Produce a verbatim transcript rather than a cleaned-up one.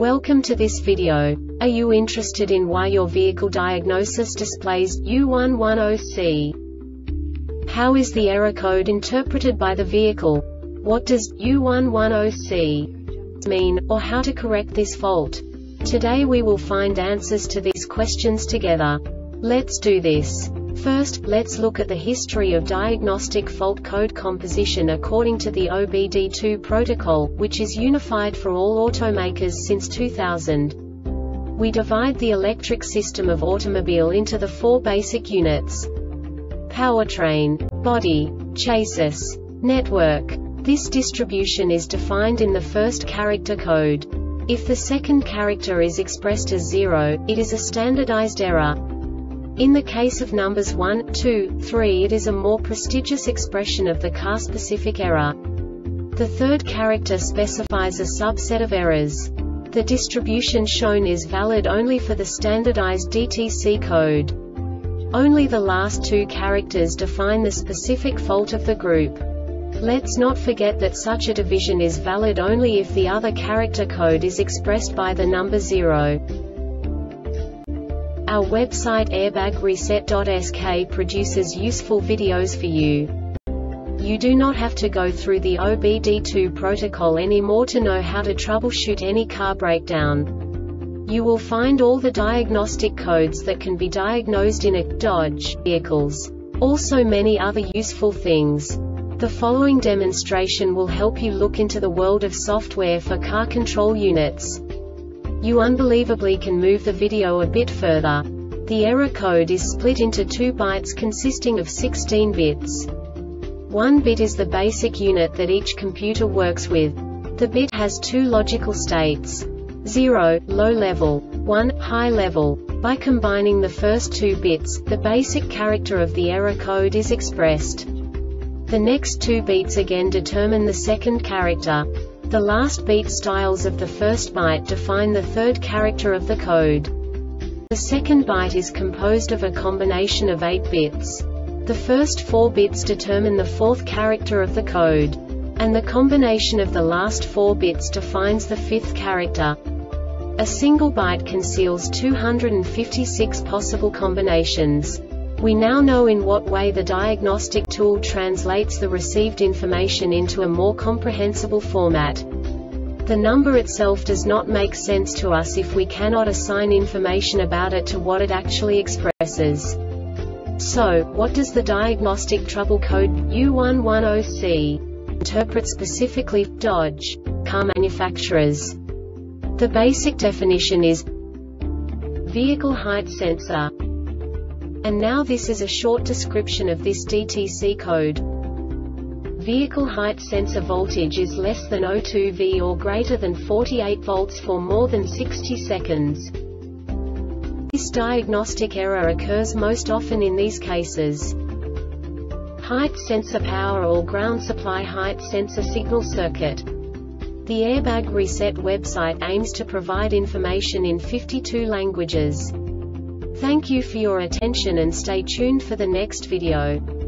Welcome to this video. Are you interested in why your vehicle diagnosis displays U one ten C? How is the error code interpreted by the vehicle? What does U one ten C mean, or how to correct this fault? Today we will find answers to these questions together. Let's do this. First, let's look at the history of diagnostic fault code composition according to the O B D two protocol, which is unified for all automakers since two thousand. We divide the electric system of automobile into the four basic units: powertrain, body, chassis, network. This distribution is defined in the first character code. If the second character is expressed as zero, it is a standardized error. In the case of numbers one, two, three, it is a more prestigious expression of the car-specific error. The third character specifies a subset of errors. The distribution shown is valid only for the standardized D T C code. Only the last two characters define the specific fault of the group. Let's not forget that such a division is valid only if the other character code is expressed by the number zero. Our website airbag reset dot S K produces useful videos for you. You do not have to go through the O B D two protocol anymore to know how to troubleshoot any car breakdown. You will find all the diagnostic codes that can be diagnosed in a Dodge vehicles. Also many other useful things. The following demonstration will help you look into the world of software for car control units. You unbelievably can move the video a bit further. The error code is split into two bytes consisting of sixteen bits. One bit is the basic unit that each computer works with. The bit has two logical states: zero, low level, one, high level. By combining the first two bits, the basic character of the error code is expressed. The next two beats again determine the second character. The last beat styles of the first byte define the third character of the code. The second byte is composed of a combination of eight bits. The first four bits determine the fourth character of the code. And the combination of the last four bits defines the fifth character. A single byte conceals two hundred fifty-six possible combinations. We now know in what way the diagnostic tool translates the received information into a more comprehensible format. The number itself does not make sense to us if we cannot assign information about it to what it actually expresses. So, what does the diagnostic trouble code U one ten C interpret specifically for Dodge car manufacturers? The basic definition is vehicle height sensor. And now this is a short description of this D T C code. Vehicle height sensor voltage is less than zero point two volts or greater than forty-eight volts for more than sixty seconds. This diagnostic error occurs most often in these cases: height sensor power or ground supply height sensor signal circuit. The Airbag Reset website aims to provide information in fifty-two languages. Thank you for your attention and stay tuned for the next video.